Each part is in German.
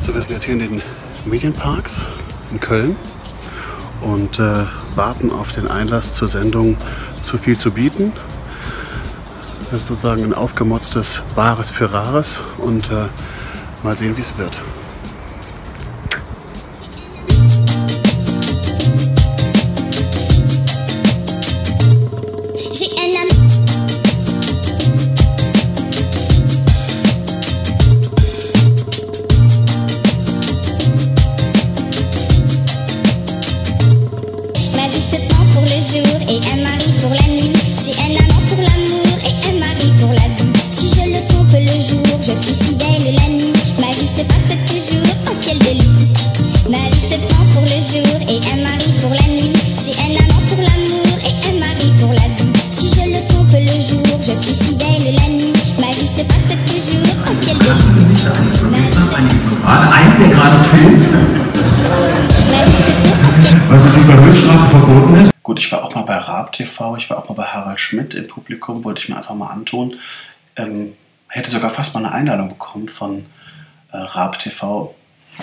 Also wir sind jetzt hier in den Medienparks in Köln und warten auf den Einlass zur Sendung Zu viel zu bieten. Das ist sozusagen ein aufgemotztes Bares für Rares und mal sehen, wie es wird. Was natürlich bei Höchststrafe verboten ist. Gut, ich war auch mal bei Raab TV, ich war auch mal bei Harald Schmidt im Publikum, wollte ich mir einfach mal antun. Hätte sogar fast mal eine Einladung bekommen von Raab TV.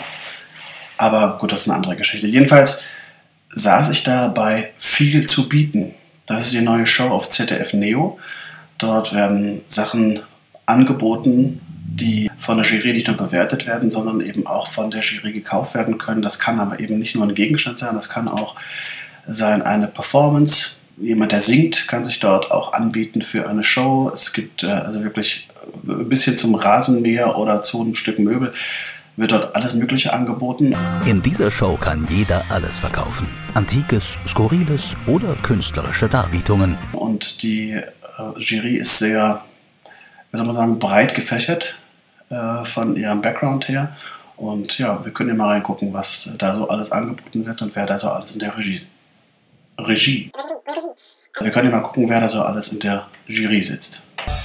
Aber gut, das ist eine andere Geschichte. Jedenfalls saß ich da bei Viel zu bieten. Das ist die neue Show auf ZDF Neo. Dort werden Sachen angeboten, die von der Jury nicht nur bewertet werden, sondern eben auch von der Jury gekauft werden können. Das kann aber eben nicht nur ein Gegenstand sein, das kann auch sein eine Performance. Jemand, der singt, kann sich dort auch anbieten für eine Show. Es gibt also wirklich ein bisschen zum Rasenmäher oder zu einem Stück Möbel, wird dort alles Mögliche angeboten. In dieser Show kann jeder alles verkaufen. Antikes, Skurriles oder künstlerische Darbietungen. Und die Jury ist sehr, wie soll man sagen, breit gefächert von ihrem Background her. Und ja, wir können ja mal reingucken, was da so alles angeboten wird und wer da so alles in der Regie. Wir können ja mal gucken, wer da so alles in der Jury sitzt.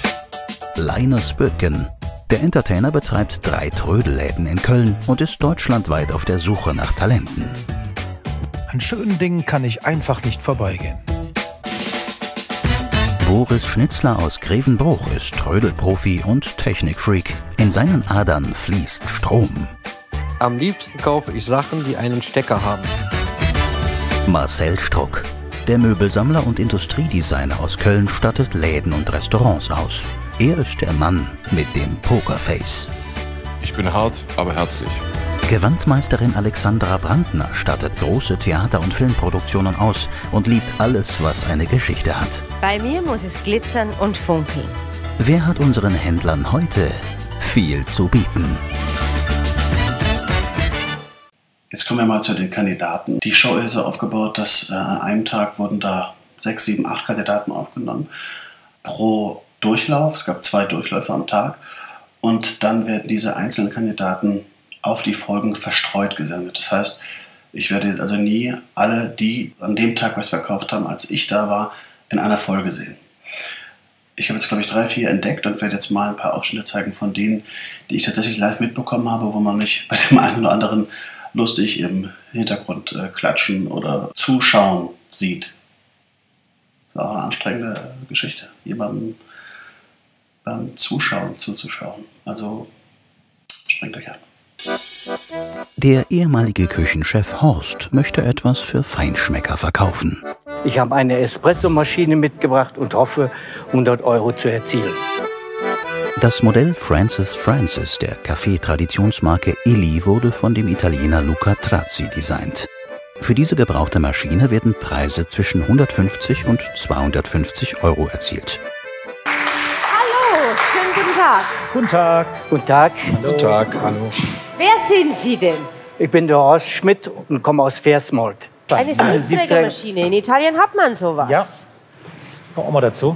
Linus Böttgen. Der Entertainer betreibt 3 Trödelläden in Köln und ist deutschlandweit auf der Suche nach Talenten. An schönen Dingen kann ich einfach nicht vorbeigehen. Boris Schnitzler aus Grevenbruch ist Trödelprofi und Technikfreak. In seinen Adern fließt Strom. Am liebsten kaufe ich Sachen, die einen Stecker haben. Marcel Struck. Der Möbelsammler und Industriedesigner aus Köln stattet Läden und Restaurants aus. Er ist der Mann mit dem Pokerface. Ich bin hart, aber herzlich. Gewandmeisterin Alexandra Brandner stattet große Theater- und Filmproduktionen aus und liebt alles, was eine Geschichte hat. Bei mir muss es glitzern und funkeln. Wer hat unseren Händlern heute viel zu bieten? Jetzt kommen wir mal zu den Kandidaten. Die Show ist so aufgebaut, dass an einem Tag wurden da 6, 7, 8 Kandidaten aufgenommen. Pro Durchlauf, es gab 2 Durchläufe am Tag. Und dann werden diese einzelnen Kandidaten auf die Folgen verstreut gesendet. Das heißt, ich werde also nie alle, die an dem Tag was verkauft haben, als ich da war, in einer Folge sehen. Ich habe jetzt, glaube ich, 3, 4 entdeckt und werde jetzt mal ein paar Ausschnitte zeigen von denen, die ich tatsächlich live mitbekommen habe, wo man mich bei dem einen oder anderen lustig im Hintergrund klatschen oder zuschauen sieht. Das ist auch eine anstrengende Geschichte, jemandem beim Zuschauen zuzuschauen. Also strengt euch an. Der ehemalige Küchenchef Horst möchte etwas für Feinschmecker verkaufen. Ich habe eine Espressomaschine mitgebracht und hoffe, 100 € zu erzielen. Das Modell Francis der Kaffee-Traditionsmarke Illy wurde von dem Italiener Luca Trazzi designt. Für diese gebrauchte Maschine werden Preise zwischen 150 und 250 € erzielt. Hallo, schönen guten Tag. Guten Tag. Guten Tag. Guten Tag, hallo. Wer sind Sie denn? Ich bin der Horst Schmidt und komme aus Versmold. Eine Siebträgermaschine. In Italien hat man sowas. Ja. Kommen wir mal dazu.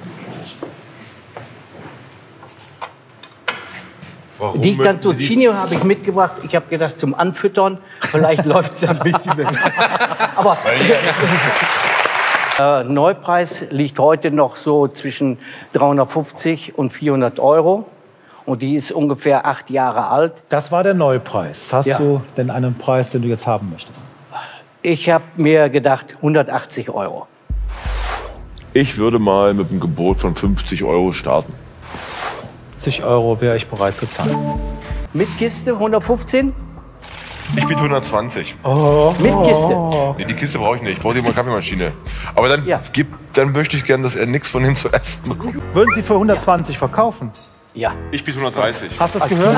Warum Die möchten Sie Cantuccini habe ich mitgebracht. Ich habe gedacht, zum Anfüttern. Vielleicht läuft es ein bisschen besser. Aber Neupreis liegt heute noch so zwischen 350 und 400 €. Und die ist ungefähr 8 Jahre alt. Das war der Neupreis. Hast Ja. du denn einen Preis, den du jetzt haben möchtest? Ich habe mir gedacht, 180 €. Ich würde mal mit einem Gebot von 50 € starten. 50 € wäre ich bereit zu zahlen. Mit Kiste 115? Ich biete 120. Mit Kiste? Nee, die Kiste brauche ich nicht. Ich brauche mal Kaffeemaschine. Aber dann, dann möchte ich gerne, dass er nichts von dem zu essen bekommt. Würden Sie für 120 verkaufen? Ja. Ich biete 130. Hast du das gehört?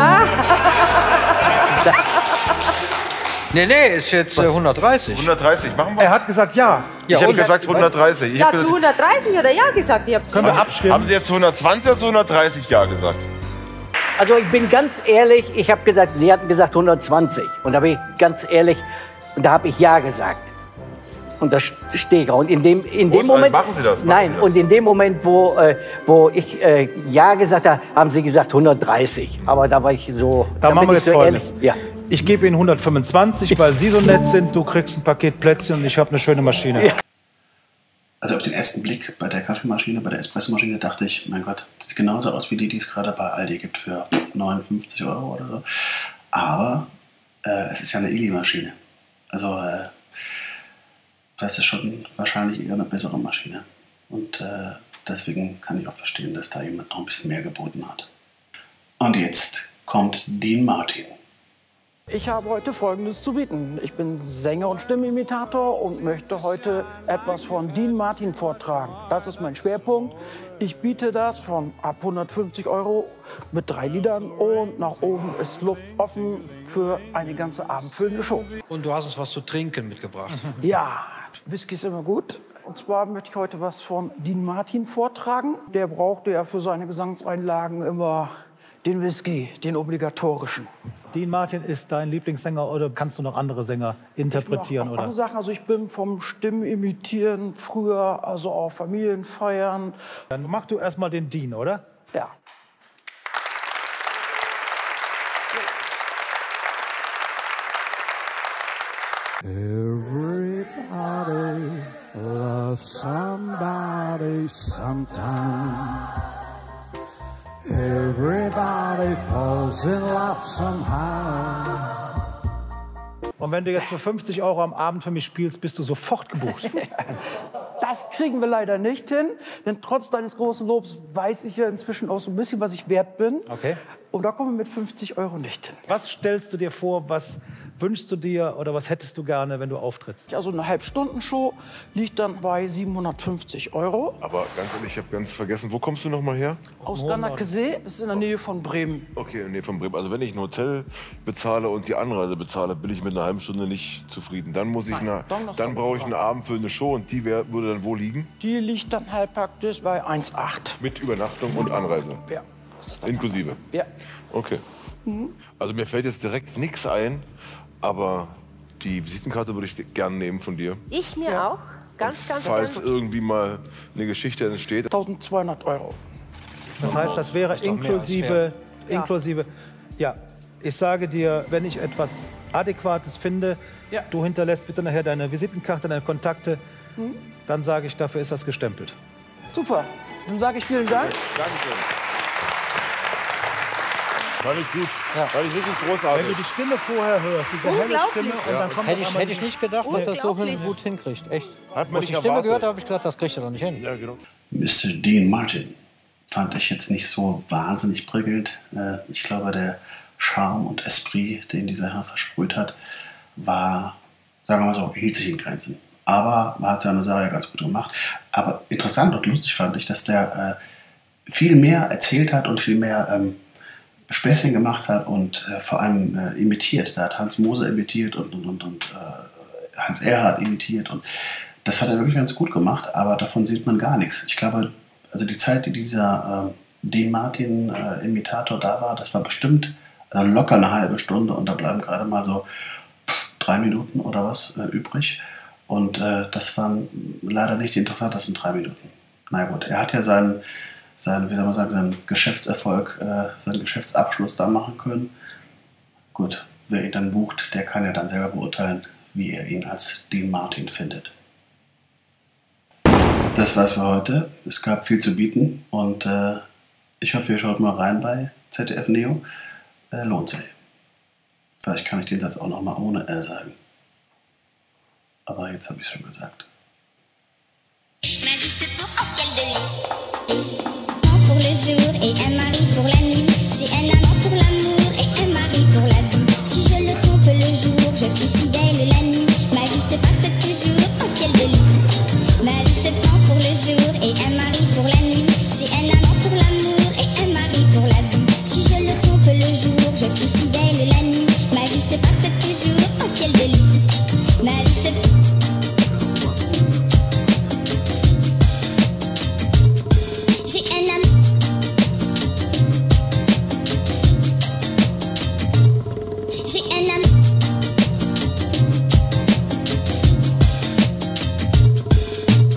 Nee, ist jetzt 130. 130, machen wir. Er hat gesagt ja. Ich habe gesagt 130. Ich Ja, hab zu gesagt, 130 hat er ja gesagt. Ich hab's Können wir abstimmen? haben Sie jetzt zu 120 oder zu 130 Ja gesagt? Also ich bin ganz ehrlich, ich habe gesagt, Sie hatten gesagt 120. Und da bin ich ganz ehrlich, und da habe ich Ja gesagt. Und da stehe ich auch. Und in dem Moment, machen Sie das? nein, und in dem Moment, wo ich Ja gesagt habe, haben Sie gesagt 130. Aber da war ich so. Da machen bin wir ich jetzt so Folgendes. ehrlich. Ja. Ich gebe Ihnen 125, weil Sie so nett sind. Du kriegst ein Paket Plätzchen und ich habe eine schöne Maschine. Ja. Also auf den ersten Blick bei der Kaffeemaschine, bei der Espressomaschine dachte ich, mein Gott, das sieht genauso aus wie die es gerade bei Aldi gibt für 59 € oder so. Aber es ist ja eine Illy-Maschine. Also das ist schon wahrscheinlich eher eine bessere Maschine. Und deswegen kann ich auch verstehen, dass da jemand noch ein bisschen mehr geboten hat. Und jetzt kommt Dean Martin. Ich habe heute Folgendes zu bieten. Ich bin Sänger und Stimmimitator und möchte heute etwas von Dean Martin vortragen. Das ist mein Schwerpunkt. Ich biete das von ab 150 € mit 3 Liedern und nach oben ist Luft offen für eine ganze abendfüllende Show. Und du hast uns was zu trinken mitgebracht. Ja, Whisky ist immer gut. Und zwar möchte ich heute was von Dean Martin vortragen. Der brauchte ja für seine Gesangseinlagen immer den Whisky, den obligatorischen. Dean Martin ist dein Lieblingssänger oder kannst du noch andere Sänger interpretieren? Ich Oder? andere Sachen. Also ich bin vom Stimmenimitieren früher, also auf Familienfeiern. Dann mach du erstmal den Dean, oder? Ja. Everybody loves somebody sometime. Everybody falls in love somehow. Und wenn du jetzt für 50 € am Abend für mich spielst, bist du sofort gebucht. Das kriegen wir leider nicht hin, denn trotz deines großen Lobs weiß ich ja inzwischen auch so ein bisschen, was ich wert bin. Okay. Und da kommen wir mit 50 € nicht hin. Was stellst du dir vor, was wünschst du dir oder was hättest du gerne, wenn du auftrittst? Also eine Halbstundenshow liegt dann bei 750 €. Aber ganz ehrlich, ich habe ganz vergessen, wo kommst du noch mal her? Aus Ganakesee, ist in der Nähe von Bremen. Okay, in der Nähe von Bremen. Also wenn ich ein Hotel bezahle und die Anreise bezahle, bin ich mit einer halben Stunde nicht zufrieden. Dann muss ich dann brauche ich eine abendfüllende Show und die würde dann wo liegen? Die liegt dann halt praktisch bei 1,8. Mit Übernachtung und Anreise? Ja. Inklusive? Ja. Okay. Also mir fällt jetzt direkt nichts ein, aber die Visitenkarte würde ich gerne nehmen von dir. Ich mir auch. Ganz Falls gern. irgendwie mal eine Geschichte entsteht. 1.200 €. Das heißt, das wäre inklusive, ja, ich sage dir, wenn ich etwas Adäquates finde, du hinterlässt bitte nachher deine Visitenkarte, deine Kontakte, dann sage ich, dafür ist das gestempelt. Super, dann sage ich vielen Dank. Dankeschön. Fand ich gut. Fand ich wirklich großartig. Wenn du die Stimme vorher hörst, diese helle Stimme, und dann kommt Hätte ich nicht gedacht, dass das so gut hinkriegt. Echt. Hat man Als nicht ich die Stimme erwartet. gehört habe, habe ich gesagt, das kriegt er doch nicht hin. Ja, genau. Mr. Dean Martin fand ich jetzt nicht so wahnsinnig prickelnd. Ich glaube, der Charme und Esprit, den dieser Herr versprüht hat, war, sagen wir mal so, hielt sich in Grenzen. Aber man hat seine Sache ganz gut gemacht. Aber interessant und lustig fand ich, dass der viel mehr erzählt hat und viel mehr Späßchen gemacht hat und vor allem imitiert. Da hat Hans Moser imitiert und Hans Erhardt imitiert. Und das hat er wirklich ganz gut gemacht, aber davon sieht man gar nichts. Ich glaube, also die Zeit, die dieser Dean Martin Imitator da war, das war bestimmt locker eine halbe Stunde und da bleiben gerade mal so 3 Minuten oder was übrig. Und das waren leider nicht die interessantesten 3 Minuten. Na gut, er hat ja seinen Geschäftserfolg, seinen Geschäftsabschluss da machen können. Gut, wer ihn dann bucht, der kann ja dann selber beurteilen, wie er ihn als Dean Martin findet. Das war's für heute. Es gab viel zu bieten und ich hoffe, ihr schaut mal rein bei ZDF Neo. Lohnt sich. Vielleicht kann ich den Satz auch noch mal ohne sagen. Aber jetzt habe ich es schon gesagt. Ma vie se pour un ciel de lit. Un pour le jour et un mari pour la nuit. J'ai un amant pour l'amour et un mari l'amour et un mari pour la vie. Si je le trompe le jour, je suis fidèle la nuit. Ma vie se passe toujours au ciel de lit.